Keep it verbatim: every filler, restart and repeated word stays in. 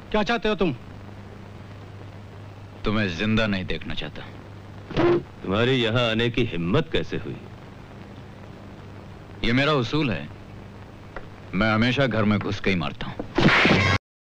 क्या चाहते हो तुम? तुम्हें जिंदा नहीं देखना चाहता। तुम्हारी यहां आने की हिम्मत कैसे हुई? ये मेरा उसूल है, मैं हमेशा घर में घुस के ही मारता हूं।